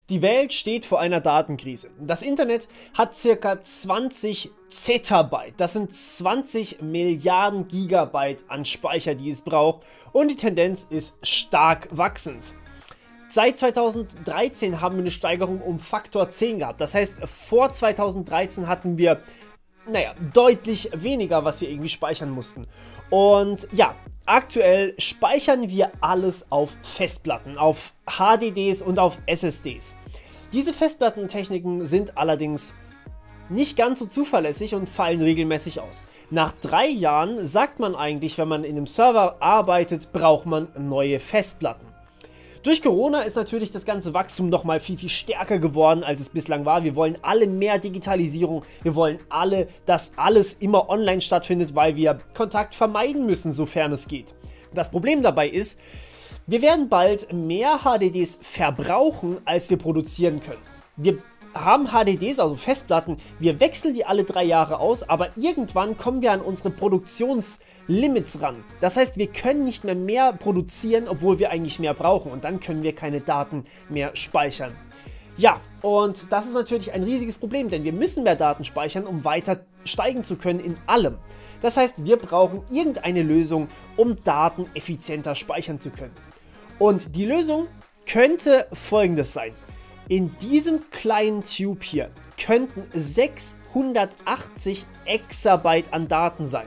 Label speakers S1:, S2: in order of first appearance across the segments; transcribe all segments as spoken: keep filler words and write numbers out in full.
S1: Die Welt steht vor einer Datenkrise. Das Internet hat circa zwanzig Zettabyte, das sind zwanzig Milliarden Gigabyte an Speicher, die es braucht, und die Tendenz ist stark wachsend. Seit zweitausenddreizehn haben wir eine Steigerung um Faktor zehn gehabt. Das heißt, vor zweitausenddreizehn hatten wir, naja, deutlich weniger, was wir irgendwie speichern mussten. Und ja, aktuell speichern wir alles auf Festplatten, auf H D Ds und auf S S Ds. Diese Festplattentechniken sind allerdings nicht ganz so zuverlässig und fallen regelmäßig aus. Nach drei Jahren sagt man eigentlich, wenn man in einem Server arbeitet, braucht man neue Festplatten. Durch Corona ist natürlich das ganze Wachstum noch mal viel, viel stärker geworden, als es bislang war. Wir wollen alle mehr Digitalisierung, wir wollen alle, dass alles immer online stattfindet, weil wir Kontakt vermeiden müssen, sofern es geht. Das Problem dabei ist, wir werden bald mehr H D Ds verbrauchen, als wir produzieren können. Wir haben H D Ds, also Festplatten, wir wechseln die alle drei Jahre aus, aber irgendwann kommen wir an unsere Produktionslimits ran. Das heißt, wir können nicht mehr mehr produzieren, obwohl wir eigentlich mehr brauchen, und dann können wir keine Daten mehr speichern. Ja, und das ist natürlich ein riesiges Problem, denn wir müssen mehr Daten speichern, um weiter steigen zu können in allem. Das heißt, wir brauchen irgendeine Lösung, um Daten effizienter speichern zu können. Und die Lösung könnte folgendes sein. In diesem kleinen Tube hier könnten sechshundertachtzig Exabyte an Daten sein.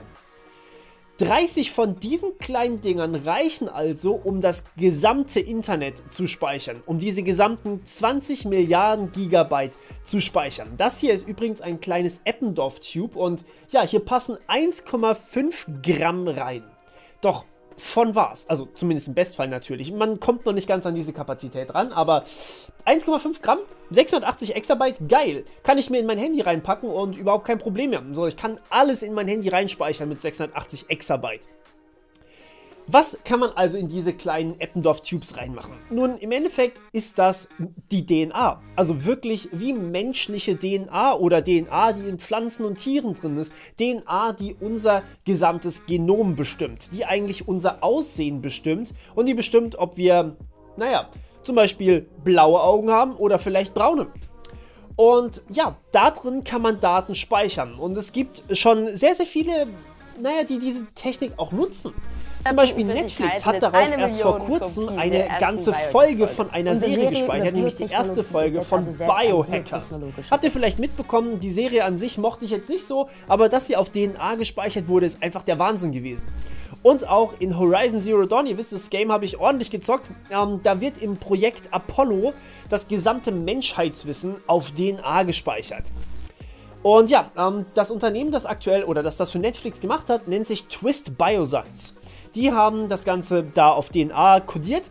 S1: dreißig von diesen kleinen Dingern reichen also, um das gesamte Internet zu speichern, um diese gesamten zwanzig Milliarden Gigabyte zu speichern. Das hier ist übrigens ein kleines Eppendorf-Tube und ja, hier passen eins Komma fünf Gramm rein. Doch von was? Also zumindest im Bestfall natürlich. Man kommt noch nicht ganz an diese Kapazität ran, aber eins Komma fünf Gramm, sechshundertachtzig Exabyte, geil. Kann ich mir in mein Handy reinpacken und überhaupt kein Problem mehr. So, ich kann alles in mein Handy reinspeichern mit sechshundertachtzig Exabyte. Was kann man also in diese kleinen Eppendorf-Tubes reinmachen? Nun, im Endeffekt ist das die D N A. Also wirklich wie menschliche D N A oder D N A, die in Pflanzen und Tieren drin ist. D N A, die unser gesamtes Genom bestimmt, die eigentlich unser Aussehen bestimmt und die bestimmt, ob wir, naja, zum Beispiel blaue Augen haben oder vielleicht braune. Und ja, da drin kann man Daten speichern. Und es gibt schon sehr, sehr viele, naja, die diese Technik auch nutzen. Zum Beispiel Netflix hat darauf erst vor kurzem eine ganze Folge von einer Serie gespeichert, nämlich die erste Folge von Biohackers. Habt ihr vielleicht mitbekommen, die Serie an sich mochte ich jetzt nicht so, aber dass sie auf D N A gespeichert wurde, ist einfach der Wahnsinn gewesen. Und auch in Horizon Zero Dawn, ihr wisst, das Game habe ich ordentlich gezockt, ähm, da wird im Projekt Apollo das gesamte Menschheitswissen auf D N A gespeichert. Und ja, ähm, das Unternehmen, das aktuell, oder das das für Netflix gemacht hat, nennt sich Twist Bioscience. Die haben das Ganze da auf D N A kodiert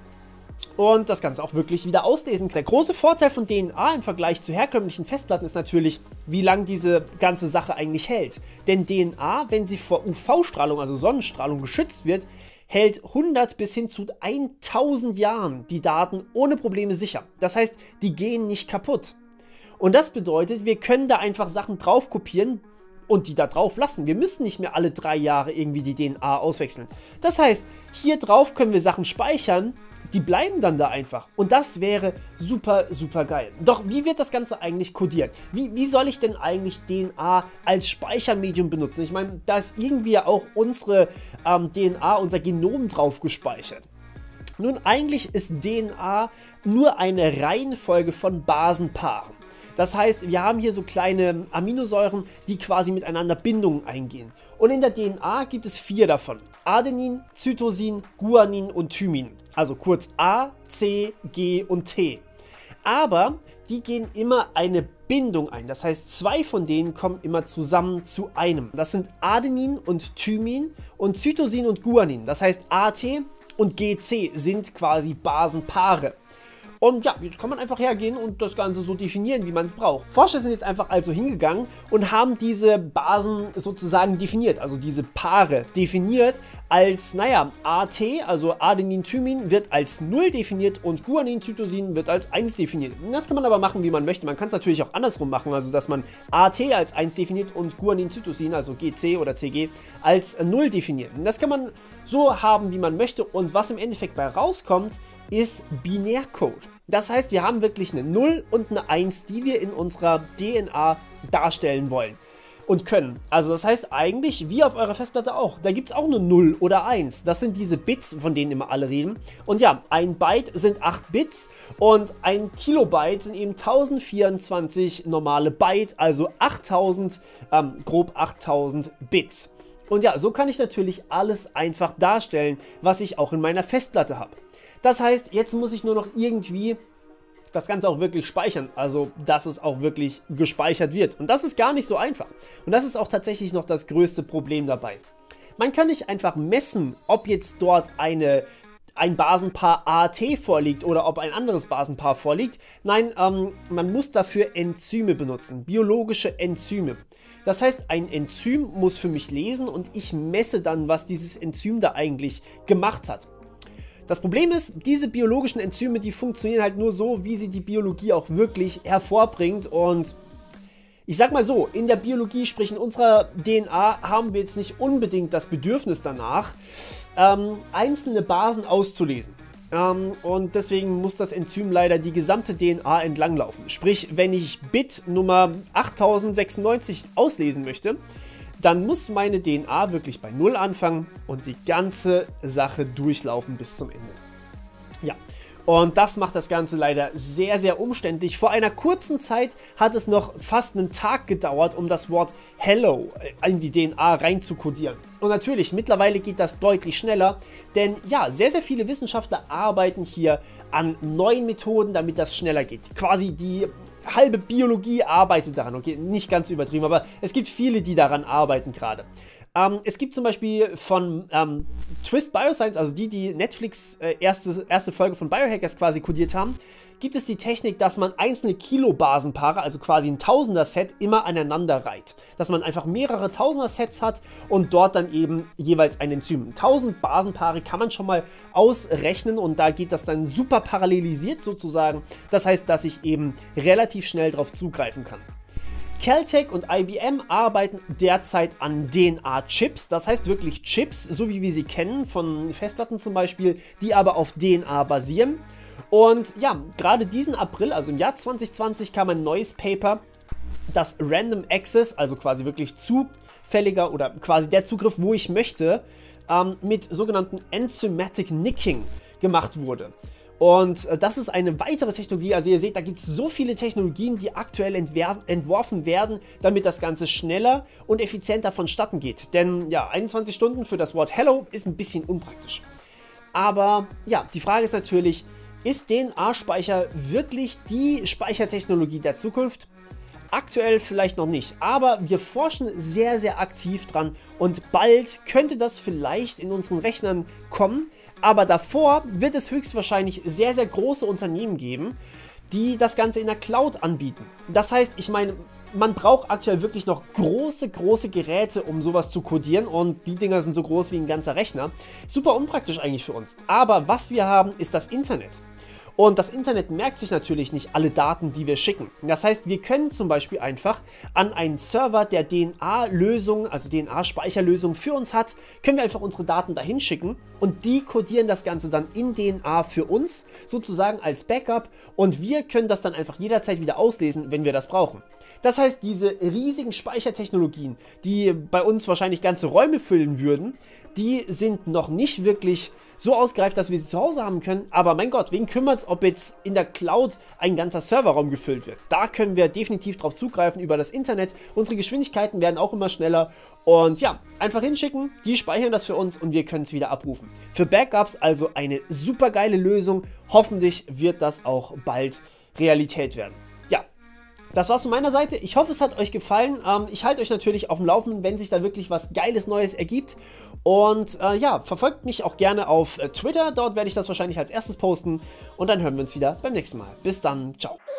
S1: und das Ganze auch wirklich wieder auslesen. Der große Vorteil von D N A im Vergleich zu herkömmlichen Festplatten ist natürlich, wie lange diese ganze Sache eigentlich hält. Denn D N A, wenn sie vor U V-Strahlung, also Sonnenstrahlung, geschützt wird, hält hundert bis hin zu tausend Jahren die Daten ohne Probleme sicher. Das heißt, die gehen nicht kaputt. Und das bedeutet, wir können da einfach Sachen drauf kopieren und die da drauf lassen. Wir müssen nicht mehr alle drei Jahre irgendwie die D N A auswechseln. Das heißt, hier drauf können wir Sachen speichern, die bleiben dann da einfach. Und das wäre super, super geil. Doch wie wird das Ganze eigentlich kodiert? Wie, wie soll ich denn eigentlich D N A als Speichermedium benutzen? Ich meine, da ist irgendwie auch unsere ähm, D N A, unser Genom drauf gespeichert. Nun, eigentlich ist D N A nur eine Reihenfolge von Basenpaaren. Das heißt, wir haben hier so kleine Aminosäuren, die quasi miteinander Bindungen eingehen. Und in der D N A gibt es vier davon. Adenin, Cytosin, Guanin und Thymin. Also kurz A, C, G und T. Aber die gehen immer eine Bindung ein. Das heißt, zwei von denen kommen immer zusammen zu einem. Das sind Adenin und Thymin und Cytosin und Guanin. Das heißt, A T und G C sind quasi Basenpaare. Und ja, jetzt kann man einfach hergehen und das Ganze so definieren, wie man es braucht. Forscher sind jetzt einfach also hingegangen und haben diese Basen sozusagen definiert, also diese Paare definiert als, naja, A T, also Adenin-Thymin, wird als null definiert und Guanin-Cytosin wird als eins definiert. Und das kann man aber machen, wie man möchte. Man kann es natürlich auch andersrum machen, also dass man A T als eins definiert und Guanin-Cytosin, also G C oder C G, als null definiert. Und das kann man so haben, wie man möchte. Und was im Endeffekt bei rauskommt, ist Binärcode. Das heißt, wir haben wirklich eine null und eine eins, die wir in unserer D N A darstellen wollen und können. Also das heißt eigentlich, wie auf eurer Festplatte auch, da gibt es auch eine null oder eins. Das sind diese Bits, von denen immer alle reden. Und ja, ein Byte sind acht Bits und ein Kilobyte sind eben tausendvierundzwanzig normale Byte, also achttausend, ähm, grob achttausend Bits. Und ja, so kann ich natürlich alles einfach darstellen, was ich auch in meiner Festplatte habe. Das heißt, jetzt muss ich nur noch irgendwie das Ganze auch wirklich speichern, also dass es auch wirklich gespeichert wird. Und das ist gar nicht so einfach. Und das ist auch tatsächlich noch das größte Problem dabei. Man kann nicht einfach messen, ob jetzt dort eine, ein Basenpaar A T vorliegt oder ob ein anderes Basenpaar vorliegt. Nein, ähm, man muss dafür Enzyme benutzen, biologische Enzyme. Das heißt, ein Enzym muss für mich lesen und ich messe dann, was dieses Enzym da eigentlich gemacht hat. Das Problem ist, diese biologischen Enzyme, die funktionieren halt nur so, wie sie die Biologie auch wirklich hervorbringt. Und ich sag mal so, in der Biologie, sprich in unserer D N A, haben wir jetzt nicht unbedingt das Bedürfnis danach, ähm, einzelne Basen auszulesen. Ähm, und deswegen muss das Enzym leider die gesamte D N A entlanglaufen. Sprich, wenn ich Bit Nummer achttausendsechsundneunzig auslesen möchte, dann muss meine D N A wirklich bei null anfangen und die ganze Sache durchlaufen bis zum Ende. Ja, und das macht das Ganze leider sehr, sehr umständlich. Vor einer kurzen Zeit hat es noch fast einen Tag gedauert, um das Wort Hello in die D N A rein zu kodieren. Und natürlich, mittlerweile geht das deutlich schneller, denn ja, sehr, sehr viele Wissenschaftler arbeiten hier an neuen Methoden, damit das schneller geht. Quasi die halbe Biologie arbeitet daran, okay, nicht ganz übertrieben, aber es gibt viele, die daran arbeiten gerade. Ähm, es gibt zum Beispiel von ähm, Twist Bioscience, also die, die Netflix äh, erste, erste Folge von Biohackers quasi kodiert haben, gibt es die Technik, dass man einzelne Kilobasenpaare, also quasi ein Tausender-Set, immer aneinander reiht. Dass man einfach mehrere Tausender-Sets hat und dort dann eben jeweils ein Enzym. tausend Basenpaare kann man schon mal ausrechnen und da geht das dann super parallelisiert sozusagen. Das heißt, dass ich eben relativ schnell darauf zugreifen kann. Caltech und I B M arbeiten derzeit an D N A-Chips, das heißt wirklich Chips, so wie wir sie kennen, von Festplatten zum Beispiel, die aber auf D N A basieren. Und ja, gerade diesen April, also im Jahr zwanzig zwanzig, kam ein neues Paper, das Random Access, also quasi wirklich zufälliger oder quasi der Zugriff, wo ich möchte, ähm, mit sogenannten Enzymatic Nicking gemacht wurde. Und äh, das ist eine weitere Technologie, also ihr seht, da gibt es so viele Technologien, die aktuell entworfen werden, damit das Ganze schneller und effizienter vonstatten geht. Denn ja, einundzwanzig Stunden für das Wort Hello ist ein bisschen unpraktisch. Aber ja, die Frage ist natürlich, ist D N A-Speicher wirklich die Speichertechnologie der Zukunft? Aktuell vielleicht noch nicht, aber wir forschen sehr, sehr aktiv dran und bald könnte das vielleicht in unseren Rechnern kommen, aber davor wird es höchstwahrscheinlich sehr, sehr große Unternehmen geben, die das Ganze in der Cloud anbieten. Das heißt, ich meine, man braucht aktuell wirklich noch große, große Geräte, um sowas zu codieren und die Dinger sind so groß wie ein ganzer Rechner. Super unpraktisch eigentlich für uns, aber was wir haben, ist das Internet. Und das Internet merkt sich natürlich nicht alle Daten, die wir schicken. Das heißt, wir können zum Beispiel einfach an einen Server, der D N A-Lösungen, also D N A-Speicherlösungen für uns hat, können wir einfach unsere Daten dahin schicken und die codieren das Ganze dann in D N A für uns, sozusagen als Backup, und wir können das dann einfach jederzeit wieder auslesen, wenn wir das brauchen. Das heißt, diese riesigen Speichertechnologien, die bei uns wahrscheinlich ganze Räume füllen würden, die sind noch nicht wirklich so ausgereift, dass wir sie zu Hause haben können. Aber mein Gott, wen kümmert es, ob jetzt in der Cloud ein ganzer Serverraum gefüllt wird? Da können wir definitiv drauf zugreifen über das Internet. Unsere Geschwindigkeiten werden auch immer schneller. Und ja, einfach hinschicken, die speichern das für uns und wir können es wieder abrufen. Für Backups also eine super geile Lösung. Hoffentlich wird das auch bald Realität werden. Ja. Das war's von meiner Seite. Ich hoffe, es hat euch gefallen. Ähm, ich halte euch natürlich auf dem Laufenden, wenn sich da wirklich was Geiles Neues ergibt. Und äh, ja, verfolgt mich auch gerne auf äh, Twitter. Dort werde ich das wahrscheinlich als erstes posten. Und dann hören wir uns wieder beim nächsten Mal. Bis dann. Ciao.